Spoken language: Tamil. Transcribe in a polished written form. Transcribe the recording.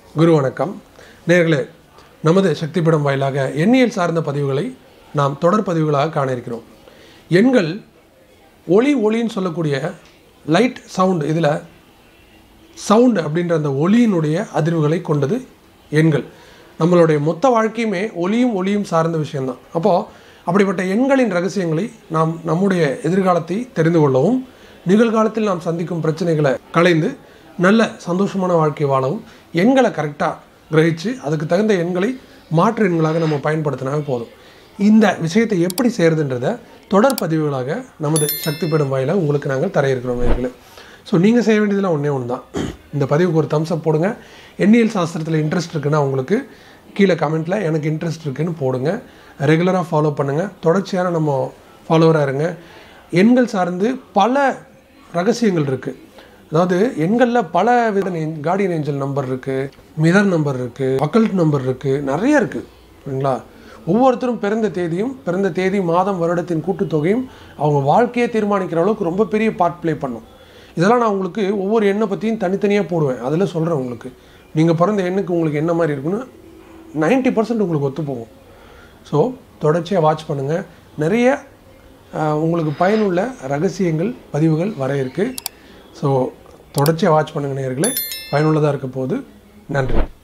குரு வணக்கம் நேயர்களே, நமது சக்தி பீடம் வாயிலாக எண்ணியல் சார்ந்த பதிவுகளை நாம் தொடர் பதிவுகளாக காண இருக்கிறோம். எண்கள் ஒளின்னு சொல்லக்கூடிய லைட் சவுண்ட், இதில் சவுண்ட் அப்படின்ற அந்த ஒளியினுடைய அதிர்வுகளை கொண்டது எண்கள். நம்மளுடைய மொத்த வாழ்க்கையுமே ஒளியும் சார்ந்த விஷயம்தான். அப்போது அப்படிப்பட்ட எண்களின் ரகசியங்களை நாம் நம்முடைய எதிர்காலத்தை தெரிந்து கொள்ளவும், நிகழ்காலத்தில் நாம் சந்திக்கும் பிரச்சனைகளை களைந்து நல்ல சந்தோஷமான வாழ்க்கை வாழவும் எண்களை கரெக்டாக கிரகித்து அதுக்கு தகுந்த எண்களை மாற்று எண்களாக நம்ம பயன்படுத்தினாவே போதும். இந்த விஷயத்தை எப்படி செய்கிறதுன்றதை தொடர் பதிவுகளாக நமது சக்தி பீடம் வாயிலாக உங்களுக்கு நாங்கள் தர இருக்கிறோம் நேயர்களே. ஸோ நீங்கள் செய்ய வேண்டியதெல்லாம் ஒன்றே தான். இந்த பதிவுக்கு ஒரு தம்ஸ் அப் போடுங்க. எண்ணியல் சாஸ்திரத்தில் இன்ட்ரெஸ்ட் இருக்குன்னா உங்களுக்கு கீழே கமெண்ட்டில் எனக்கு இன்ட்ரெஸ்ட் இருக்குன்னு போடுங்க. ரெகுலராக ஃபாலோ பண்ணுங்கள். தொடர்ச்சியான நம்ம ஃபாலோவராக இருங்க. எண்கள் சார்ந்து பல ரகசியங்கள் இருக்குது. அதாவது எண்களில் பல வித கார்டியன் ஏஞ்சல் நம்பர் இருக்குது, மிரர் நம்பர் இருக்குது, அக்கல்ட் நம்பர் இருக்குது, நிறைய இருக்குது. சரிங்களா? ஒவ்வொருத்தரும் பிறந்த தேதி மாதம் வருடத்தின் கூட்டுத்தொகையும் அவங்க வாழ்க்கையை தீர்மானிக்கிற அளவுக்கு ரொம்ப பெரிய பார்ட் ப்ளே பண்ணும். இதெல்லாம் நான் உங்களுக்கு ஒவ்வொரு எண்ணை பற்றியும் தனித்தனியாக போடுவேன். அதில் சொல்கிறேன் உங்களுக்கு நீங்கள் பிறந்த எண்ணுக்கு உங்களுக்கு என்ன மாதிரி இருக்குன்னு 90% உங்களுக்கு ஒத்து போகும். ஸோ தொடர்ச்சியாக வாட்ச் பண்ணுங்கள். நிறைய உங்களுக்கு பயனுள்ள ரகசியங்கள் பதிவுகள் வர இருக்குது. ஸோ தொடர்ச்சியாக வாட்ச் பண்ணுங்க நேயர்களே. பயனுள்ளதாக இருக்க போது. நன்றி.